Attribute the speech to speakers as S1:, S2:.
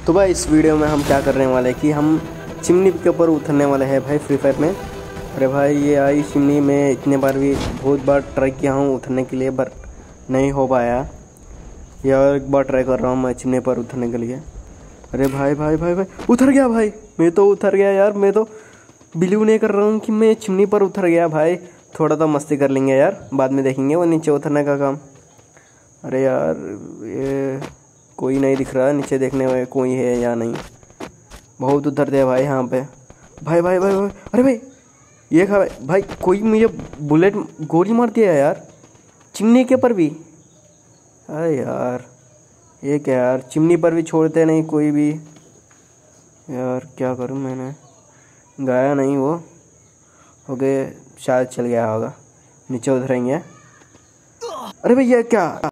S1: तो भाई इस वीडियो में हम क्या करने वाले हैं कि हम चिमनी के ऊपर उतरने वाले हैं भाई फ्री फायर में। अरे भाई ये आई चिमनी में इतने बार भी बहुत बार ट्राई किया हूँ उतरने के लिए, पर नहीं हो पाया। यार एक बार ट्राई कर रहा हूँ मैं चिमनी पर उतरने के लिए। अरे भाई भाई भाई भाई उतर गया भाई, मैं तो उतर गया यार। मैं तो बिलीव नहीं कर रहा हूँ कि मैं चिमनी पर उतर गया भाई। थोड़ा तो मस्ती कर लेंगे यार, बाद में देखेंगे वो नीचे उतरने का काम। अरे यार ये कोई नहीं दिख रहा नीचे, देखने में कोई है या नहीं। बहुत उतरते हैं भाई यहाँ पे। भाई भाई भाई भाई अरे भाई ये खा भाई, कोई मुझे बुलेट गोली मार दिया यार चिमनी के पर भी। अरे यार ये क्या यार, चिमनी पर भी छोड़ते नहीं कोई भी यार। क्या करूँ, मैंने गाया नहीं वो हो गए, शायद चल गया होगा। नीचे उतरेंगे। अरे भैया क्या